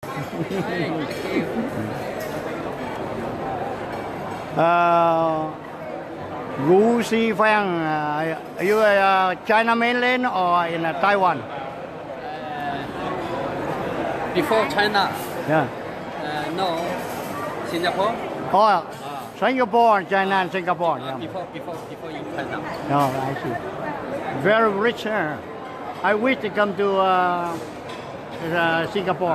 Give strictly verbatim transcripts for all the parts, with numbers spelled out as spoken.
uh, Gu Xifeng, uh, are you a uh, China mainland or in uh, Taiwan? Uh, before China. Yeah. Uh, no. Singapore. Oh, Ah. Singapore, China, and Singapore. Uh, Yeah. before, before, before in China. Oh, I see. Very rich. Uh, I wish to come to uh, uh, Singapore.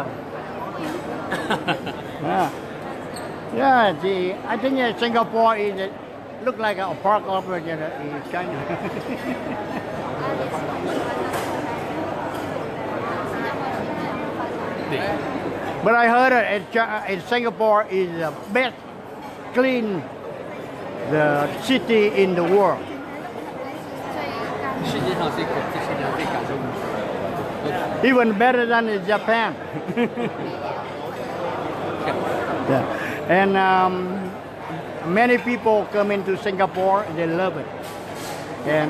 Yeah. Yeah. The, I think uh, Singapore is uh, look like a park of uh, China. But I heard that in Singapore is the best clean the city in the world. 世界上最可最世界上最干净的。 Even better than in Japan. Yeah. And um, many people come into Singapore, they love it. And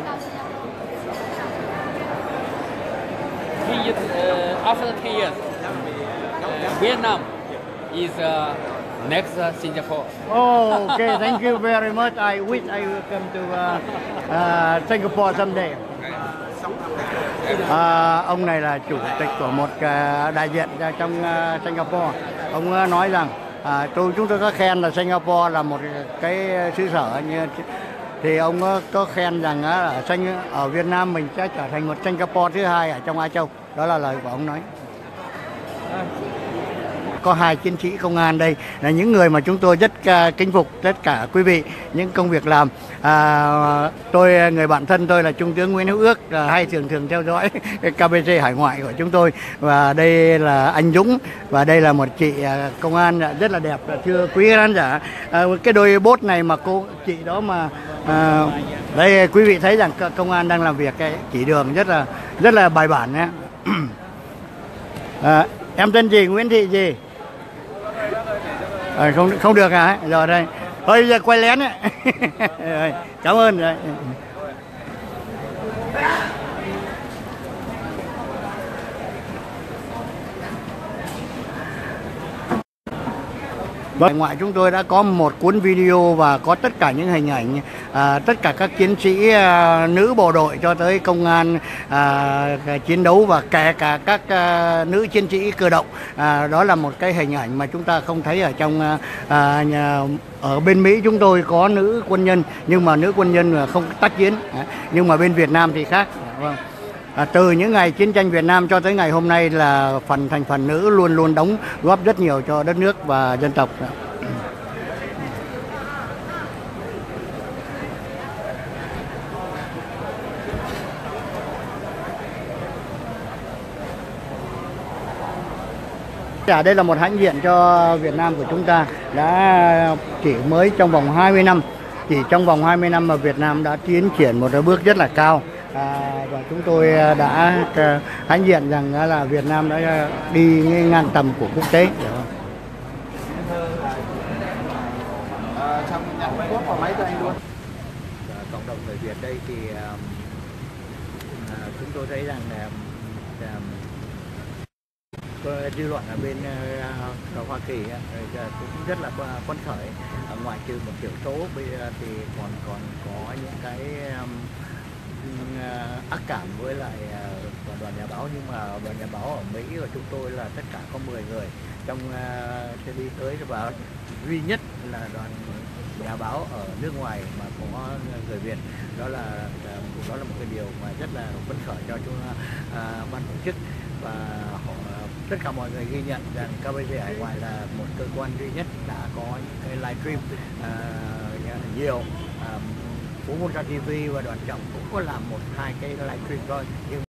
ten years, uh, after ten years, uh, Vietnam is uh, next uh, Singapore. oh, okay, thank you very much. I wish I will come to uh, uh, Singapore someday. À, ông này là chủ tịch của một uh, đại diện trong uh, Singapore. Ông uh, nói rằng à, tôi chúng tôi có khen là Singapore là một cái xứ sở như thì ông uh, có khen rằng uh, ở, Sing ở Việt Nam mình sẽ trở thành một Singapore thứ hai ở trong Á Châu. Đó là lời của ông nói. Có hai chiến sĩ công an đây là những người mà chúng tôi rất uh, kính phục, tất cả quý vị những công việc làm. À, tôi người bạn thân tôi là Trung tướng Nguyễn Hữu Ước, uh, hay thường thường theo dõi ca bê xê hải ngoại của chúng tôi, và đây là anh Dũng và đây là một chị uh, công an rất là đẹp, thưa quý khán giả. Uh, cái đôi bốt này mà cô chị đó mà uh, đây quý vị thấy rằng công an đang làm việc cái chỉ đường rất là rất là bài bản nhé. À, em tên gì, Nguyễn Thị gì? À, không không được hả? Rồi đây. Thôi giờ quay lén ấy. Cảm ơn. Rồi. Vâng, ngoại chúng tôi đã có một cuốn video và có tất cả những hình ảnh à, tất cả các chiến sĩ à, nữ bộ đội cho tới công an à, chiến đấu và kể cả các à, nữ chiến sĩ cơ động. À, đó là một cái hình ảnh mà chúng ta không thấy ở trong à, nhà, ở bên Mỹ chúng tôi có nữ quân nhân nhưng mà nữ quân nhân không tác chiến, à, nhưng mà bên Việt Nam thì khác. Vâng. À, từ những ngày chiến tranh Việt Nam cho tới ngày hôm nay là phần thành phần nữ luôn luôn đóng góp rất nhiều cho đất nước và dân tộc. À, đây là một hãnh diện cho Việt Nam của chúng ta đã chỉ mới trong vòng hai mươi năm, chỉ trong vòng hai mươi năm mà Việt Nam đã tiến triển một bước rất là cao. À, và chúng tôi đã uh, hãnh diện rằng uh, là Việt Nam đã uh, đi ngang tầm của quốc tế. Cộng đồng người Việt đây thì uh, uh, chúng tôi thấy rằng uh, uh, dư luận ở bên uh, Hoa Kỳ uh, cũng rất là phấn khởi, uh, ngoại trừ một thiểu số bây giờ thì còn còn có những cái um, ác cảm với lại uh, đoàn nhà báo, nhưng mà đoàn nhà báo ở Mỹ của chúng tôi là tất cả có mười người trong sẽ uh, đi tới và duy nhất là đoàn nhà báo ở nước ngoài mà có người Việt. Đó là uh, đó là một cái điều mà rất là phấn khởi cho chúng uh, ban tổ chức, và họ, tất cả mọi người ghi nhận rằng ca bê xê hải ngoại là một cơ quan duy nhất đã có những cái livestream uh, nhiều. Um, Phú Môn Sa ti vi và Đoàn Trọng cũng có làm một hai cái livestream thôi, nhưng